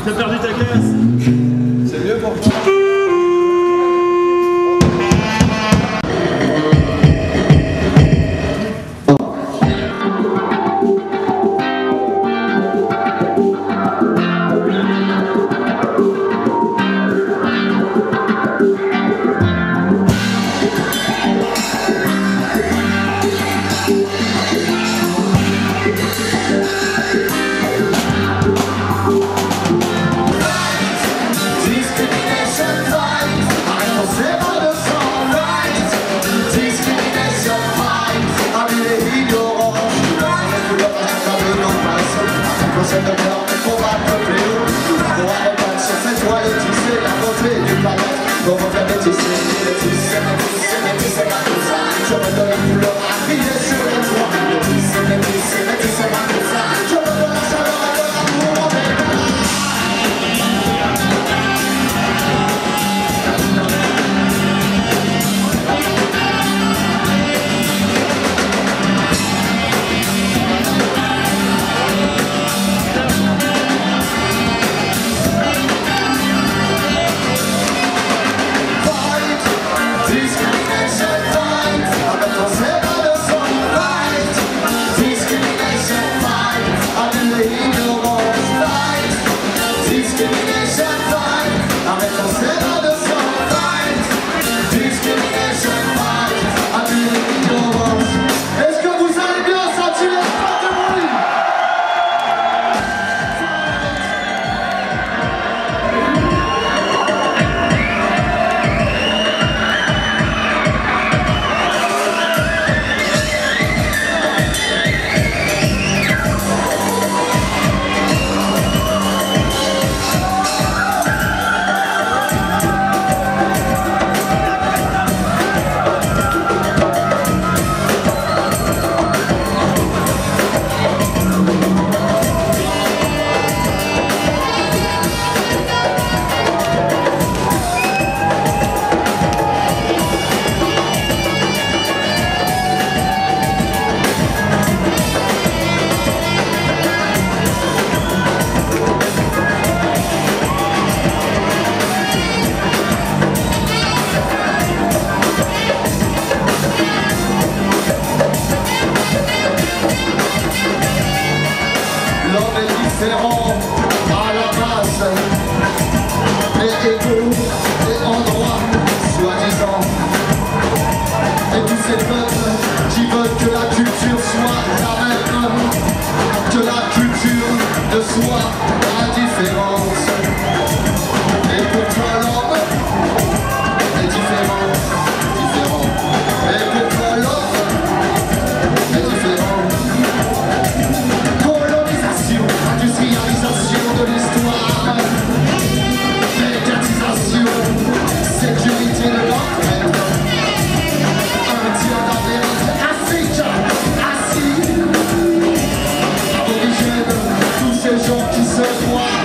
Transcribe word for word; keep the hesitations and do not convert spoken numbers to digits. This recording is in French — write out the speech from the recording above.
T'as perdu ta caisse. C'est mieux pour toi. À la base, et égaux et en droit, soi-disant. Et tous ces peuples qui veulent que la culture soit la même, que la culture ne soit indifférente. Et pourquoi l'homme est différent, différent. Et pourquoi l'homme est différent. Colonisation, industrialisation de l'histoire, médiatisation, sécurité de l'entraide, Indien d'Amérique, Afrique, Asie, aborigène, tous ces gens qui se croient